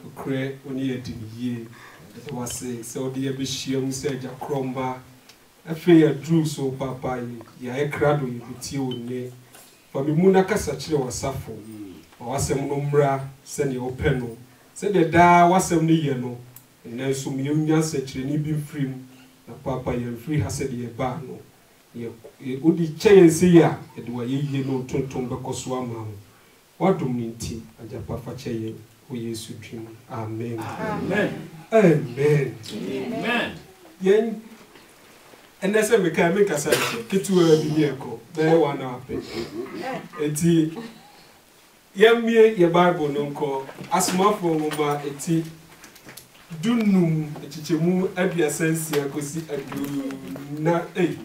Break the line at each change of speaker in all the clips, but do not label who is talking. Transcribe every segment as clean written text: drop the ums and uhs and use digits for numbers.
Cray, only a year. It was so dear Bisham said, a cromba. I fear drew so, papa, ya a cradle with you, nay. But Mimuna such was suffer. Or was some umbra, send your penno. Said the da was some near no. And then some young such an even free. Na papa ye free has said ye ba no ye odi chance ya e de wa ye no tonton be koso ama wadum nti aja papa cheye o Yesu twim amen amen amen amen yen enese me kan me kasa kitu a bi eko be wa na ape enti yemie ye Bible no nko asmafo mo ma eti Dunum, Chichemu, Abia Sensia, Kosi, na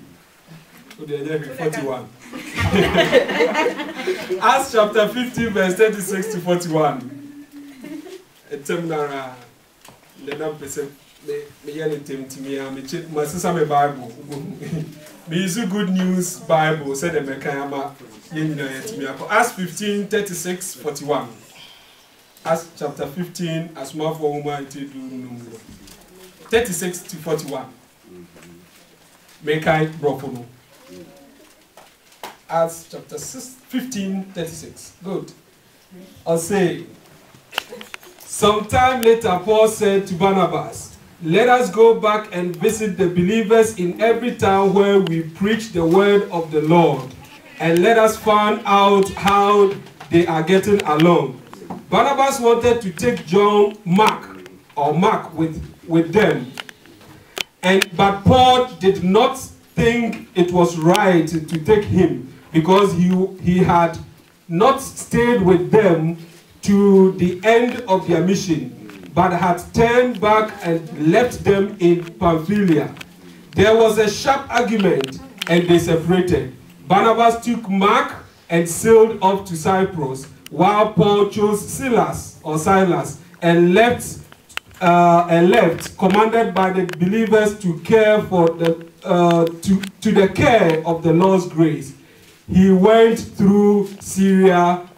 41. Acts chapter 15, verse 36 to 41. Etemnara, the number me yelling to me, my sister, my Bible. Me use Good News Bible, said the Mekayama, Acts 15, 36, 41. Acts chapter 15, as more for woman to do 36 to 41. Make I broken. Acts chapter 15, 36. Good. I'll say, sometime later, Paul said to Barnabas, let us go back and visit the believers in every town where we preach the word of the Lord, and let us find out how they are getting along. Barnabas wanted to take Mark with them, but Paul did not think it was right to take him because he had not stayed with them to the end of their mission, but had turned back and left them in Pamphylia. There was a sharp argument, and they separated. Barnabas took Mark and sailed off to Cyprus, while Paul chose Silas and left, commanded by the believers to care for to the care of the Lord's grace. He went through Syria,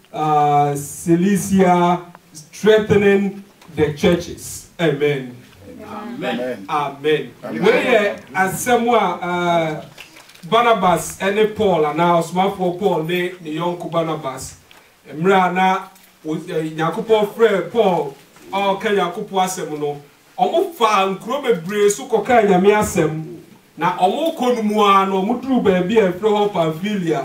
Cilicia, strengthening the churches. Amen. Amen. Amen. Amen. As someone Barnabas and Paul, and now small for Paul, the young Barnabas. Mrana Yakupo Fred Paul or Kayakupo Asemono. Omo fa nkro bebre so koka nyame asem na omo konmu ano mudru ba bia efro Pamphylia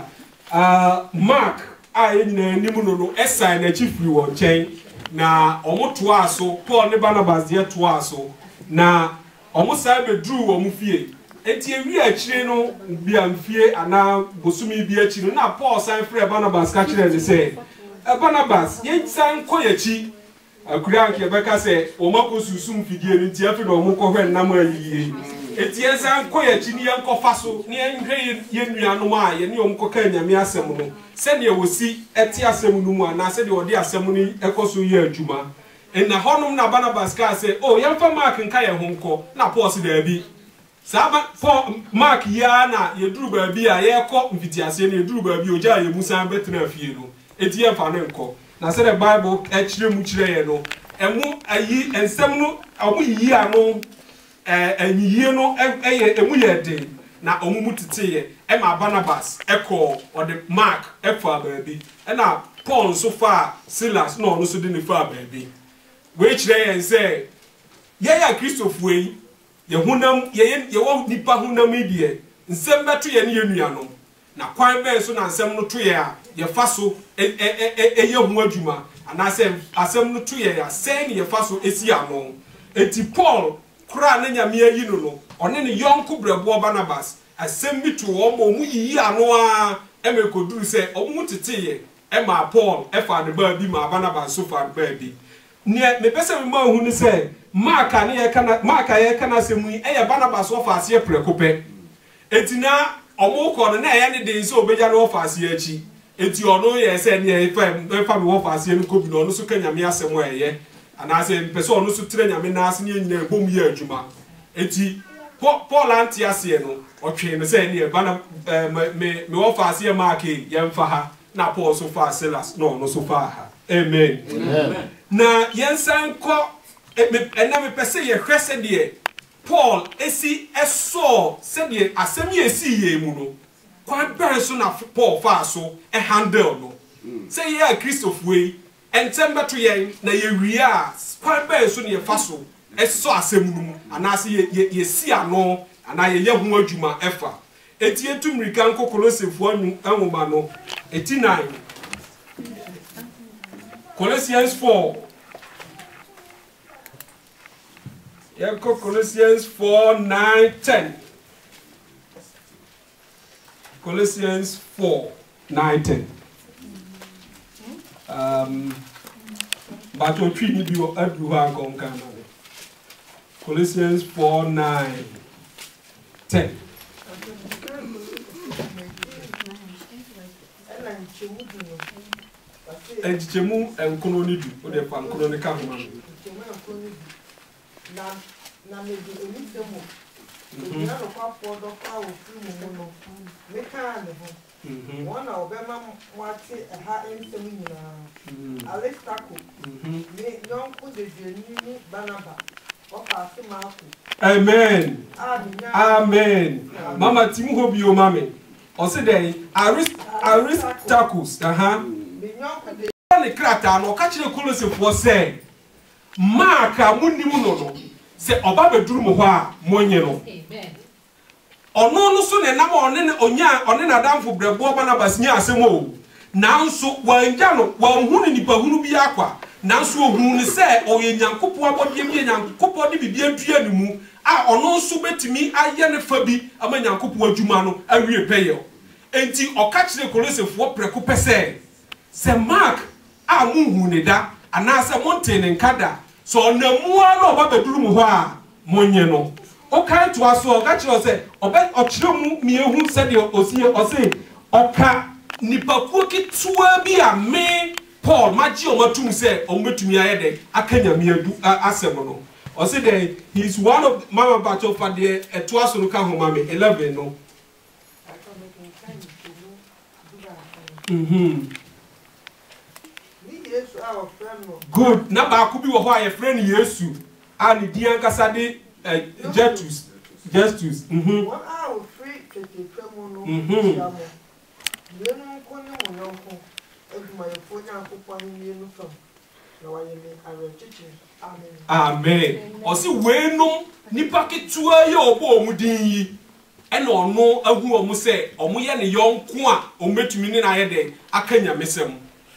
Mark nyina nimu no esai na chifri wo nchen na omo to aso Paul ne Barnabas de to aso na omo sai bedru wo mu fie enti ewi akire no bia mfie ana bosumi bi akire na Paul sai frɛ Barnabas ka kire ne sɛ Barnabas yen san koyachi akura nke beka sɛ o mako susum fidie ni ntia fi no mo ko hwɛ nam ayiye enti yen san koyachi ni yen kofa so ni yen hwɛ yen nuanom a ye ne o mko ka nyame asɛm no sɛ ne wosi ɛte asɛm no mu ana sɛ de ɔde asɛm ni ɛkɔso yɛ adwuma na honom na Barnabas ka sɛ o yen fa Mark nka ye ho nkɔ na Paul se da bi Saba for Mark ya na yeduru ba bi a ye kɔ mfitiase na yeduru ba bi ogya ye musan betena fie no eti ye fa no nkɔ na sɛ the Bible ɛkyerɛ mu kyerɛ ye no emu ayi ensɛm no ɔmo yi ano anyiye no emu ye de na ɔmo mu tete ye ma Barnabas ɛkɔ ɔde Mark ɛfa ba bi na Paul so fa Silas na ɔno so de ne fa ba bi we kyerɛ ye sɛ ye ya Christopher yi ye hunam ye wo nipa hunam idie nsɛm beto ye ne yenuanom na kwan bɛn so na nsɛm no to ye a ye fa so ye ho adwuma ana sɛ asɛm no to ye a sɛ ne ye fa so esi ano eti Paul kura na nyame ayi no ɔne ne yɔnko brɛbo Barnabas asɛm bi to wo mo mu yi ano a emekoduru sɛ ɔmo tete ye ma Paul ɛfa ne ba bi ma Barnabas so fa ba bi ne me pese me ma hu ne sɛ Mark ye kana semu yi Barnabas wo fa ase prekope etina omo ko no na ye ne de so obeja no fa ase achi eti ono ye se ne ye fa me wo fa ase no ko bi no no so ka nyame asemu eye ana se mpese ono so tire nyame na ase ne nyina bom ye adwuma eti Paul anti ase no otwe ne se ne bana me wo fa ase Mark ye mfa ha na Paul so fa Silas no so fa ha amen na yensan ko ena me pese ye hwese de Paul esi eso se de asem ye si ye mu no kwa ben so na Paul fa so handle no say ye Christopher we entembe to ye na ye wia kwa ben so ne fa so eso asem mu anase ye si ano ana ye ho adwuma efa eti etumrika nko Kolosefo anwoma no 89 Colossians 4 Colossians 4 9 10 Colossians 4 9 10 but what we need you everywhere Colossians 4 9 10 Ejemu enkono ni du o de pa enkono ni ka ho ma
na me di onifemo na no kwa podo kwa o fi mu no me ka ne ho wona obema mwate ha ensem nyina alestako me nyonko de ni Barnaba o pa se ma ko
amen amen mama timu ho bi o mame o se dey Aristarchus
me nyonko de
ne krata no ka kire Kolosefo se Mark amunimu no se oba beduru mo ho a monye no amen ono no so ne nam one na damfo brebo Barnabas nya asem o nanso wanja no wanhunu nipa hunu bi akwa nanso ohunu ne se oye Nyankopon abodie bi Nyankopon de bibia dua ne mu a ono so betimi aye ne fa bi ama Nyankopon adwuma no awie peye enti oka kire Kolosefo preko pese se Mark a munhu ne da anasa monte ne nkada so namua no oba beduru mu ho a monye no o kan to aso o ka kire se oba okire mu miehu se de osie oka nipakuo kitua bi a me Paul maji o matum se o metumi ayede akanya miadu asem no o se de he is one of mama battle for the eto aso no ka ho mama 11 no good na ba ku bi wo ho aye friend Yesu and di ankasa de Justus
one hour free tete temo no yamo yenu ko ni mo yonko eduma ye fo Nyankopon ni yenu fam na wa ye me are chichi
amen o si weenum nipa ketua ye obo omudin yi ena ono ahu omu se omu ye ne yonko a ometumi ni na ye de akanya mesem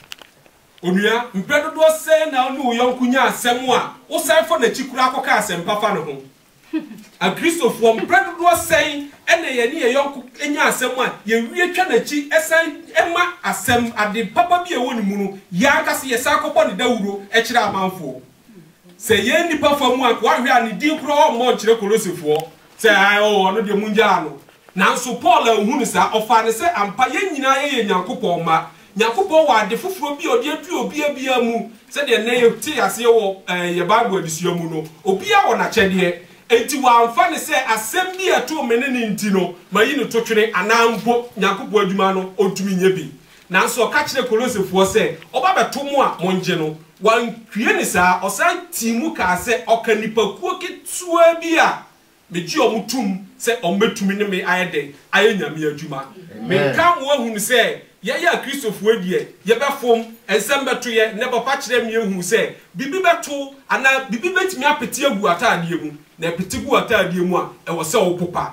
onua mpedodo se na onu yonko nya asem a wo sai fo na chikura akoka asem papa ne ho a Christopher mpedodo se ena ye ne ye yonko nya asem a ye wie twa na chi esan ema asem ade papa bi e woni mu no ya aka se ye sa akopɔ ne dawuro e kire amanfo se ye nipa famu a kwa hwe a ne din kro o mo kire Kolosefo se ai o ono de munja no nanso Paul ahunu sa ofa ne se ampa ye nyina ye Nyankopɔn ma Nyankopɔn wa de foforo bi odi adu obi abia mu se de na ye ti ase wo ye Bible adisua mu no obi a wo na kyede enti wa amfa ne se asem bi eto mene ne nti no mayi no totwere anampo Nyankopɔn adwuma no otumi nye bi nanso ka kire Kolosefo se oba beto mu a monje no wan kwie ne sa osan timu ka se okanipakuo ketua bi a meji omutum se ombetumi ne me ayede ayanyame adwuma me ka wo ahunu se ya Christopher die ye befom ensem beto ye ne papa kire me ehunu se bibi beto ana bibi betimi apeti agu atade mu na apeti gu atade mu a e wo se wo popa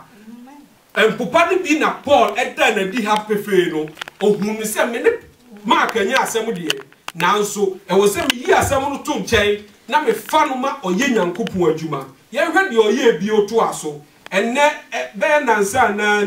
empopa ne bi na Paul eda na di ha pefe no ohunu se me ne Mark anya asem de nanso e wo se me yi asem no to nchen na me fa no ma oye Nyankopon adwuma ye hwe de oye bi oto aso enne be nansa na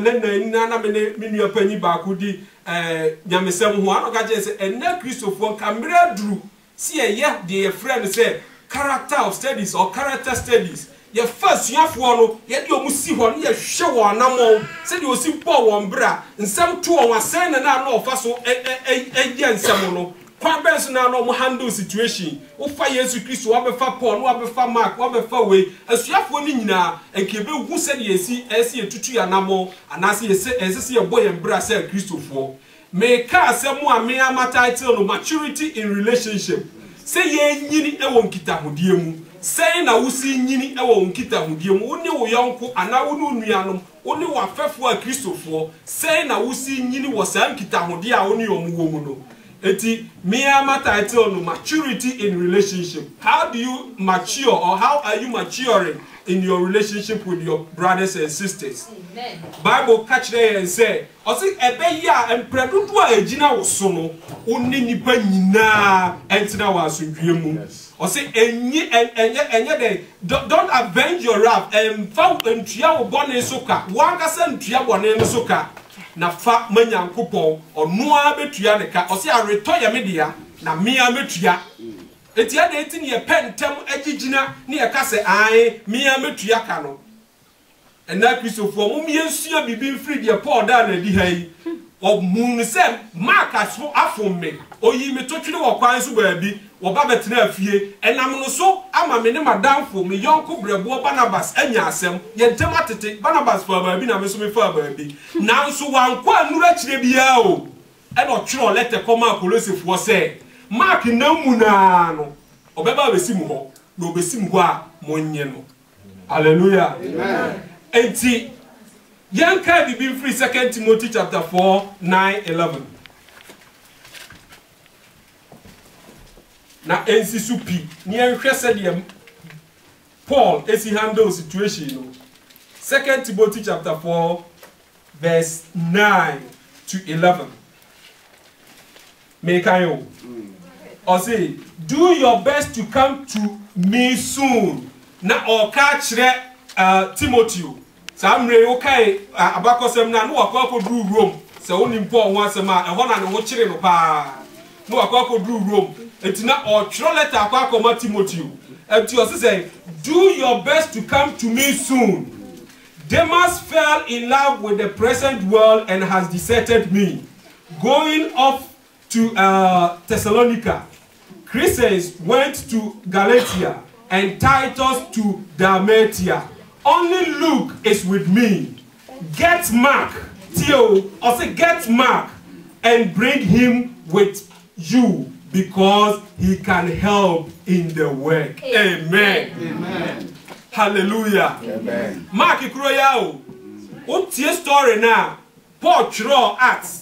me nua panyi ba ko di nyamesem ho ano ka je se enne Christopher kamera duru si ye de ye friend say character of studies or character studies ye first suafo no ye de omusi ho no ye hwe wo anamo se de osi Paul won bra nsem to won asen na na ofa so ye nsem no kwa benso na no mo handle situation wo fa Yesu Kristo wa be fa Paul wa be fa Mark wa be fa we asuafo ni nyina enkebe hu se de esi etutu ya namo anase ese ye boy embra se Kristofo me ka asemu a me ama title no maturity in relationship say ye nyini e won kitahudie mu say na wusi nyini e won kitahudie mu woni wo yonko ana woni nuanom woni wo afefo a kristofo say na wusi nyini wo san kitahudie a woni omuwo mu no eti me am title no maturity in relationship. How do you mature, or how are you maturing in your relationship with your brothers and sisters? Amen. Bible catch there and say, "Osi ebe ya empredudu a ejina wo so no, oni nipa nyina entina wa asundue mu." Osi enye de don't avenge your wrath. Fa ntua wo bone so ka. Wankasa ntua bone so ka. Na fa manyankopon onua betua ne ka o se areto ye media na mia metua etia de eti ne ye pentem agigina ne ye ka se ai mia metua ka no ena kristofo mum ye nsua bibi mfiri de Paul da na di hai o mun se Marcus afom me oyi me to twire wo kwan so baabi wo ba betena afie enam no so ama me ne madamfo me yonko brebo Barnabas anya asem ye ntema tete Barnabas fa baabi na me so me fa baabi nanso wanko anura kire bia o e no twire letter koma Kolosifo se Mark na mu na no obeba besi mu ho na obesi mu ho a monye no. Hallelujah. Amen. Enti yanka bibi free 2 Timothy chapter 4:9-11. Na ensi supi ni enhwe se de Paul esi handle situation no. 2 Timothy chapter 4 verse 9-11. Make I or say, do your best to come to me soon. Na o ka kire Timothy. Samre okay abakosem na no akwa dru Rome. Se onim Paul ho asem a ehona ne ho kire no pa. No akwa dru Rome. Etina o twiro letter akwa koma Timothy. Enti o say, do your best to come to me soon. Demas fell in love with the present world and has deserted me, going off to Thessalonica. Crescens went to Galatia and Titus to Dalmatia. Only Luke is with me. Get Mark, Theo, or say get Mark and bring him with you because he can help in the work. Amen. Amen. Hallelujah. Amen. Mark ikroya o tie story now. Paul draw Acts.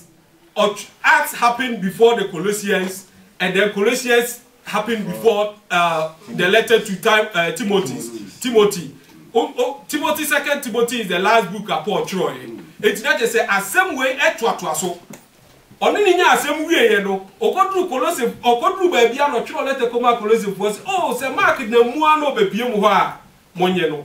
Acts happened before the Colossians, and then Colossians happened before the letter to Timothy. Timothy, 2 Timothy is the last book of Paul Troy. It's not just a same way to so. Only in your same way, you know, Okodru Colossians, Okodru baby, and Troy letter come out Colossians was, oh, say Mark the Muano baby, Monyeno.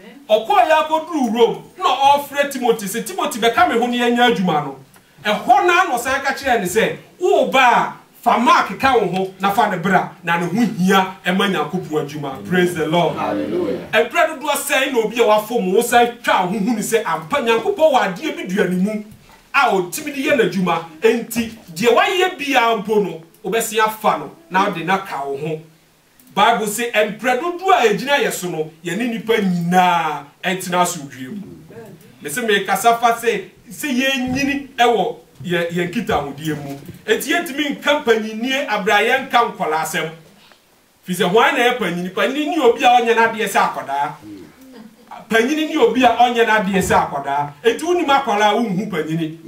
Okoya Kodru Rome, no offer Timothy, say Timothy become a Honian Jumano. A Hona no Sakachi and say, oh, ba. Fa Mark ka wo ho na fa ne bra na ne ho hia e manya kopu adwuma. Praise the Lord. Hallelujah. E bra do say na obi a wa fom wo say twa ho hu ni say ampa nyankopɔ wa de bi duane mu a o timi de ye na adwuma enti de wa ye bia ampo no obesi afa no na de na ka wo ho. Bible say empre do a ejina yeso no ye ne nipa nyina entina so dwiem. Me say me kasafa say ye nyini ewo ye kita hodie mu eti yetimi company nie abrayan kan kwala asem fi se hwan na panyini ni obi a onye na de se akoda panyini ni obi a onye na de se akoda eti unim akwala unhu panyini.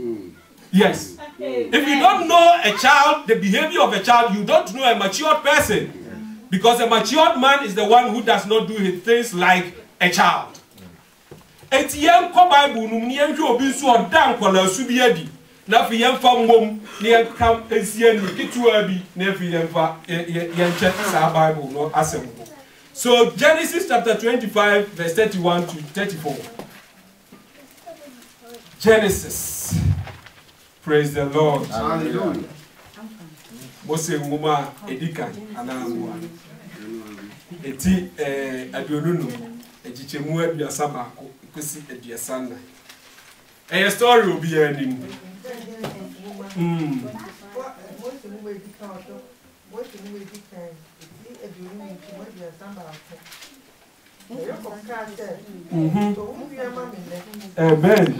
Yes, if you don't know a child, the behavior of a child, you don't know a matured person, because a matured man is the one who does not do his things like a child. Eti yen ko Bible num ni enhwe obi so odan kwala su bi adi na fi yen fa ngom ni yen kam esie ni kitua bi na fi yen fa yen check sa Bible no asem. So Genesis chapter 25 verse 31 to 34. Genesis. Praise the Lord. Hallelujah. Mose ngoma edika anamwa. Eti adonunu ejichemu aduasa baako ikosi aduasa na. A story will be ending. Amen.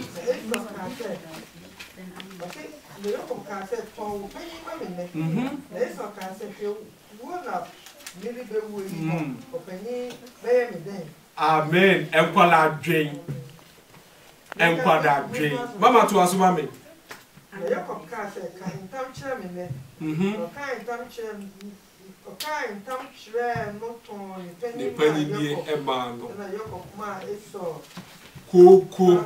Mili be wo yi. Openi be me den.
Amen. Enkwala dwen. Enkwada dwen. Mama to asuma me.
Na yoko ka se ka intam chere me ne. Ka intam chere okay, tam chere no ton
ni pani die e ma no.
Na yoko ma eso.
Koko.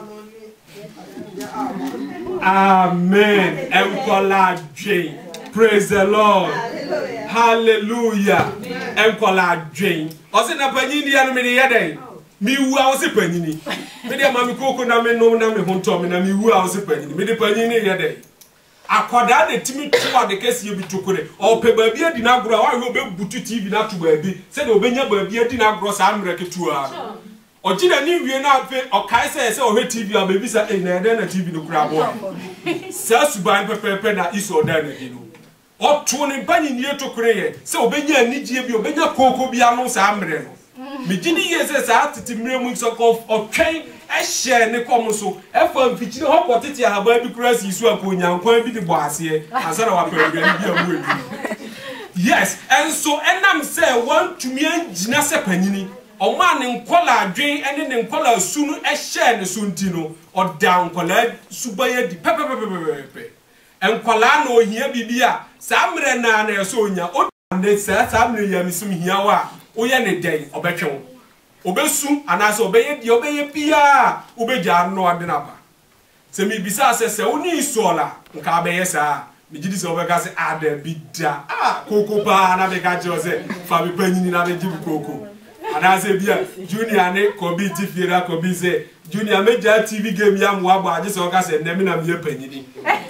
Amen. Enkwala dwen. Praise the Lord. Hallelujah. Enkwala dwen. Osi na pani die anu me ne yeden. Mi wu a osi pani ni. Me de ma mi koko na me no na me honto me na mi wu a osi pani ni. Me de pani ni yeden. Akwada de timi tuwa de kesi ye bitukure o pe baabi adi na agro a wo be butu TV na to baabi se de obenya baabi adi na agro sa amre ketua o gina ni wie na afi o kai se o hwe TV a baabi sa na ede na TV no kura bo sa suban pepepe na iso da na di no o to ne bani ni etokure ye se obenya anigye bi obenya koko bi anu sa amre no me gini ye se sa atiti mre mu so ko o twen e share ne kom so e fa mfichire ho potete ahaba bi kura si su akonyankwan bi de bo ase ansana wa pa bi amu yes and so enam say want to me angina se panini o ma ne nkola adwen ene ne nkola su no e share ne so ntino o da nkola subaye di pepepepepe enkola na ohia bibia sa mre na na so onya o ne sa mre ya misum hia wa o ye ne den obetwe obesu anase obeye di obeye pia obeja no ade na ba se mi bisa se oni isola nka abeye sa mi gidi se obeka se ada bida koko ba na be ka je o se fa bi panyini na be jibu koko anase bia junior ne ko bi ti fiera ko bi se junior meja TV game ya mo abo aje se o ka se nemi na me panyini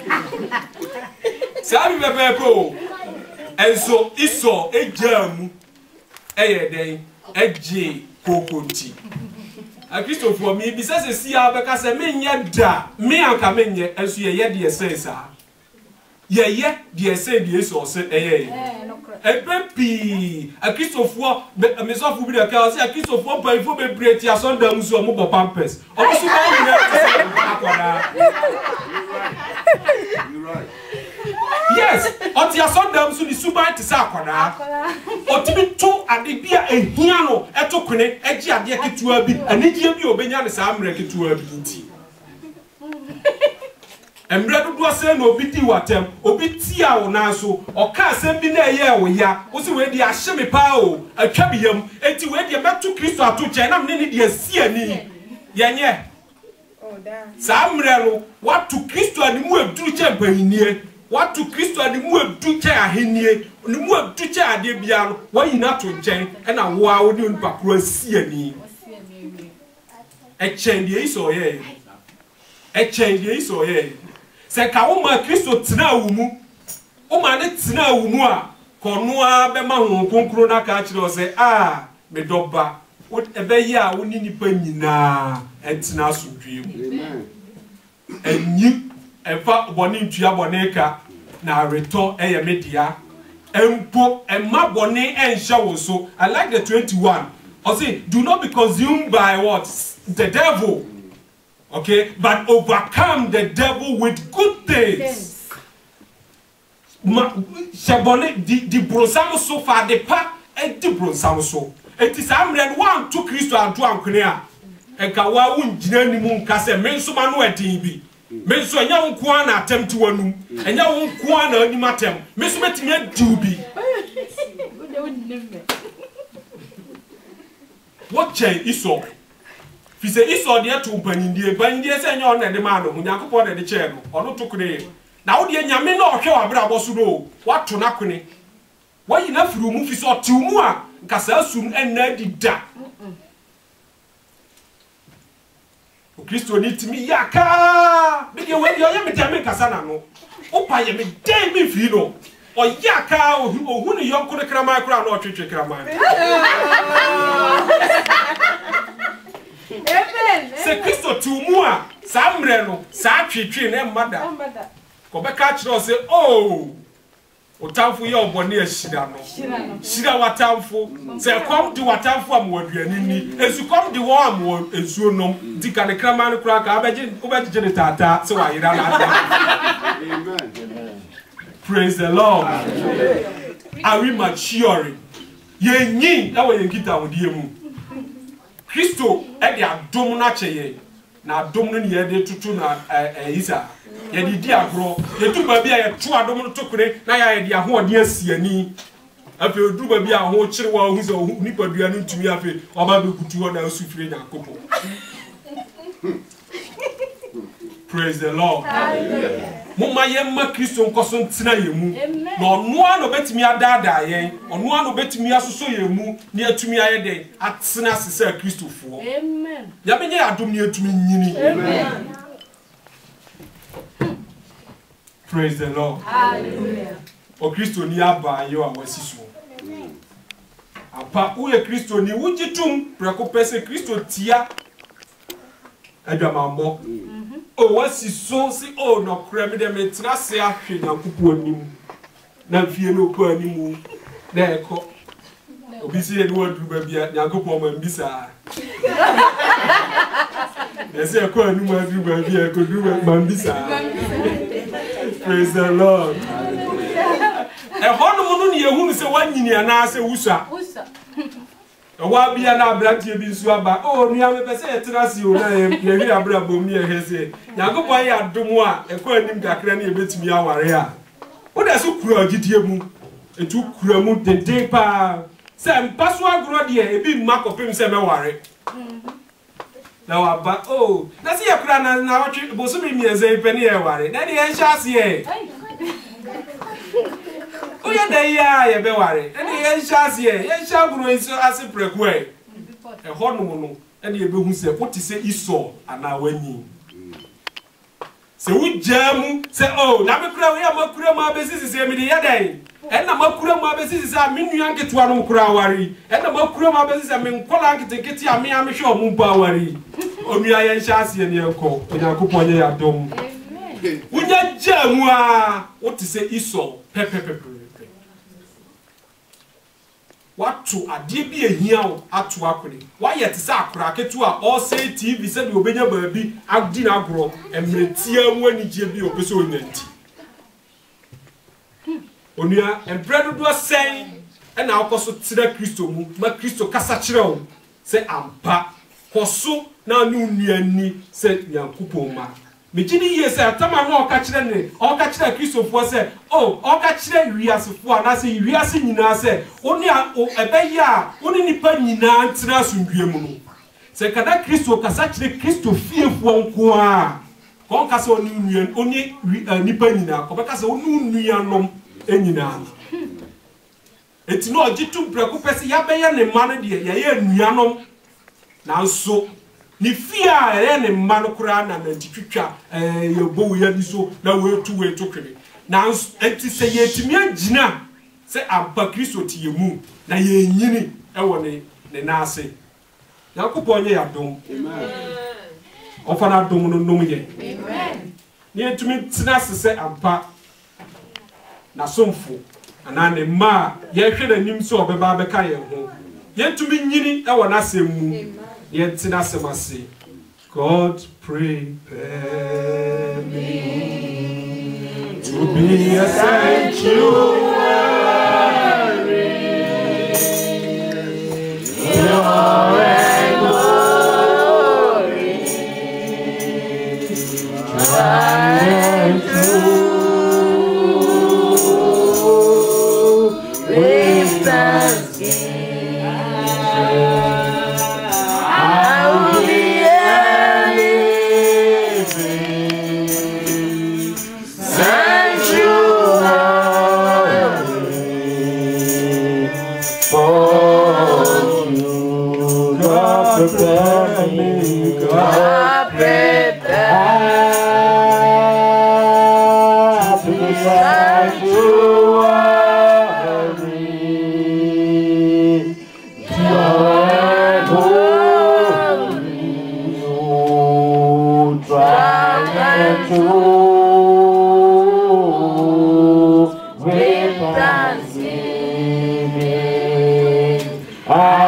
sa bi bebe ko enso iso ejamu eyeden eje kokonti a Christopher mi bi se si abeka se menye da me anka menye enso ye de esensa ye de esen de eso se ebepi a Christopher me so fu bi de ka se a Christopher pa ifo be breti asonda muso mo bo pampers o so ba ni akwada you right. Yes, oti asonda muso ni suba ti sa akwada otimi to ade bia ehia no eto kwene agi ade ketua bi anigye bi obenya ne sa amre ketua bi nti emre dodo ase na obi di watem obi tia wo na so oka asem bi na eye wo ya wo se we di ahye me pa o atwa bi yam enti we di meto Kristo ato che na me ne di asi ani yenye oh da sa amre no watu Kristo animu eduru che mpahinie watu Kristo animu edu che ahenie onimu edu che ade bia no wayina to nchen na wo a woni onpa kro asi ani echende iso ye se ka wo ma Kristo tena wo mu o ma ne tena wo mu a kono a be ma ho konkro na ka kire o se me doba o ebe yi a woni nipa nyina entena asodwe mu amen enyi efa boni ntua boni ka na reto eye media empo emma boni enhye wo so. I like the 21 or say do not be consumed by what the devil, okay, but overcome the devil with good things. Shabone di bronsam so far the pa e di bronsam so it is amren one to Kristo anto ankone a enka wa wungina ni mu nka se menso ma no edin bi menso anya wonko na attempt wanum anya wonko na anim atem menso metimi adu bi what chain iso fi se iso de to panindie se anya ona de ma no Nyankopon de chain no ono to kune na wo de nyame na ohwe wa bra boso do wato na kune wayi na firu mu fi so timu a nka sa asum enna dida o Kristo ni timi yaka be de we ye me de me kasa na no opa ye me de me fi no o yaka o hu ni yonko ne krama kura no twetwe krama amen se Kristo timu a sa mre no sa twetwe ne mmada ko be ka kire o se otamfo ye obone ashira no shira watamfo se kom di watamfo am waduani ni esu kom di wo am esuo nom di kan krama no kura ka obeje ne tata se wa yira na amen. Praise the Lord. Are we maturing? ye nyi na wo ye kita wodie mu Kristo e de adom na cheye na adom no ye de tutu na isa ye di agro ye tu ba bia ye tu adom no tokure na ya ye de ahode asiani afi odu ba bia ho kire wa hu se nipa dua no ntumi afi oba be kutu ho na asufire nyakopo. Praise the Lord. Hallelujah. Mama yemma Kristo nkoso ntina yemu na ono ano betimi adada yen ono ano betimi asoso yemu na atumi ayede atena sese Kristofo. Amen. Ya benye adom ne atumi nyini. Amen. Praise the Lord. Hallelujah. O Kristo ni aba yo awasiso. Apa uye Kristo ni wujitum preko pese Kristo tia adwamambo. Oh, what's his so see? Oh, no, crammed them in Trasia, she now put him. Now, fear no poor anymore. There, cook. Obviously, and what do baby at Yakopo and Bisa? They say, I could do my baby, I could do Mambisa. Praise the Lord. A honeymoon, you who say 1 year and I say, Usa. Wa bia na abrante bi nso aba o nua me pese etrasi o na ye wi abrabo mi ehese Yakobon ya dom a ekọ anim kakra na ebetimi aware a wo da so kura ogidie mu etu kura mu dede pa se mpaso agro de ebi mma kopem se meware na wa ba o na se yakura na watwe boso mi mieze ipeni ye ware na de ye nhyase ye oya da ya ye be ware ene ye nhyase ye hyaguro iso ase preku e ho no ene ye be hu se poti se iso ana wani se wujamu se oh na me kura we amakura ma besisi se me de yadan ena makura ma besisi se amenu anketo anu kura wari ena makura ma besisi se me nkola anketeketi ame ame hwe omumpa wari onua ye nhyase ye ne enko Yakobon ye adom unya jamu a woti se iso pepepepe watu ade bi ehia wo atu akone wa ye te sa akora ketu a all say TV se bi obenya baabi agdi na agro emretia mu anigye bi opeso onyanti onua empredo do sen e na akoso tira Kristo mu ma Kristo kasa kire wo se ampa koso na anu nuani se Yakobon ma mejini ye se atama no oka kire Kristofo se oh oka kire wiasefo na se wiase nyina se oni ebeya oni nipa nyina ntra asundue mu no se kada Kristo kasa kire Kristofiefo nko a kon kasa oni nipa nyina ko be kasa oni nuanom enyina eti no ogitum preko pese ya beya ne ma no de ye nuanom nanso ni fia ere ne mma no kura na ntitwitwa yebo ya biso na wetu twene na enti se yetimi agina se ampa Kristo tie mu na ye nyini ewo ne naase Yakobon ye adom amen ofana adom no nom ye amen ni etumi tina se ampa na somfo ana ne ma ye hwe na nim se obeba beka ye ho ye etumi nyini ewo na asem mu Yentina semasi. God prepare me to be a sanctuary. Pure and glory, tried and true, with thanksgiving. Prepare me, God, prepare to be sanctuary, pure and holy, tried and true, with thanksgiving.